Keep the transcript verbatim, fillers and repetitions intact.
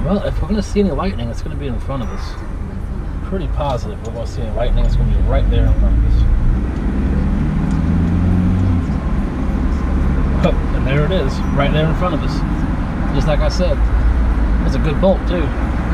Well, if we're going to see any lightning, it's going to be in front of us. Pretty positive we're going to see any lightning. It's going to be right there in front of us. Oh, and there it is, right there in front of us. Just like I said, it's a good bolt too.